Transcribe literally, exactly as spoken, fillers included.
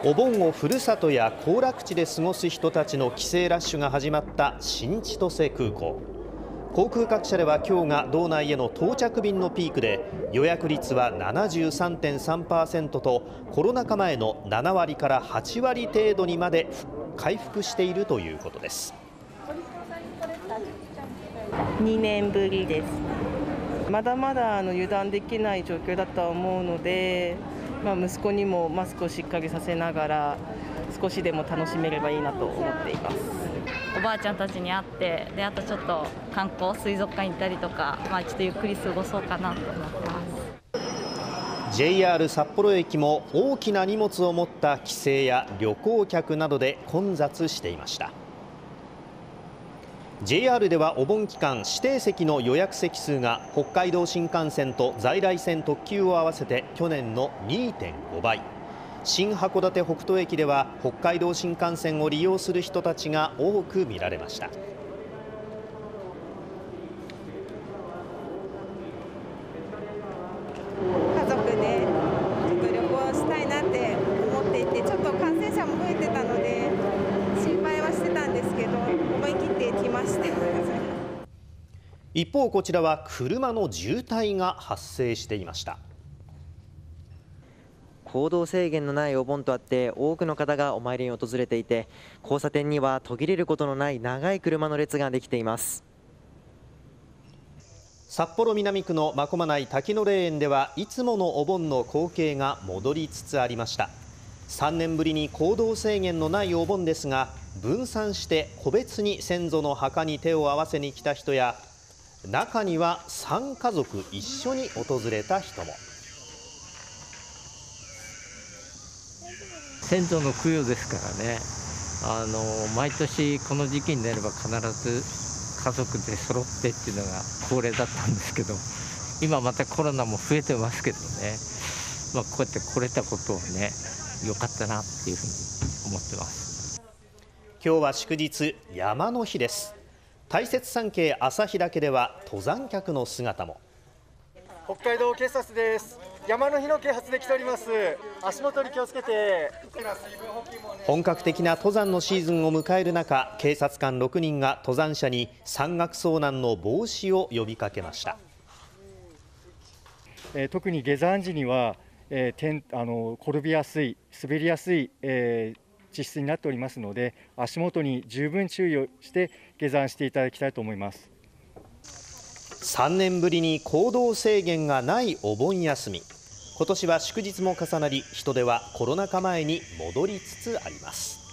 お盆をふるさとや行楽地で過ごす人たちの帰省ラッシュが始まった新千歳空港。航空各社では今日が道内への到着便のピークで、予約率は ななじゅうさんてんさんパーセント とコロナ禍前のななわりからはちわり程度にまで回復しているということです。 にねんぶりです。まだまだあの油断できない状況だとは思うので、まあ、息子にもマスクをしっかりさせながら少しでも楽しめればいいなと思っています。 おばあちゃんたちに会って、であとちょっと観光水族館行ったりとか、まあ、ちょっとゆっくり過ごそうかなと思ってます。 ジェイアール 札幌駅も大きな荷物を持った帰省や旅行客などで混雑していました。 ジェイアール ではお盆期間、指定席の予約席数が北海道新幹線と在来線特急を合わせて去年の にてんごばい、新函館北斗駅では北海道新幹線を利用する人たちが多く見られました。 家族でちょっと旅行したいなって思っていて、ちょっと感染者も増えてたので心配はしてたんですけど、思い切って来ました。 一方、こちらは車の渋滞が発生していました。 行動制限のないお盆とあって多くの方がお参りに訪れていて、交差点には途切れることのない長い車の列ができています。 札幌南区の真駒内滝野霊園ではいつものお盆の光景が戻りつつありました。さんねんぶりに行動制限のないお盆ですが、分散して個別に先祖の墓に手を合わせに来た人や、中にはさんかぞく一緒に訪れた人も。 先祖の供養ですからね、あの毎年この時期になれば必ず家族で揃ってっていうのが恒例だったんですけど、今またコロナも増えてますけどね、まあ、こうやって来れたことをね、良かったなっていうふうに思ってます。 今日は祝日、山の日です。大雪山系旭岳では登山客の姿も。 北海道警察です。山の日の啓発で来ております。足元に気をつけて。 本格的な登山のシーズンを迎える中、警察官ろくにんが登山者に山岳遭難の防止を呼びかけました。 えー、特に下山時には、えー、転あの転びやすい、滑りやすい、えー地質になっておりますので、足元に十分注意をして下山していただきたいと思います。 さんねんぶりに行動制限がないお盆休み。今年は祝日も重なり、人出はコロナ禍前に戻りつつあります。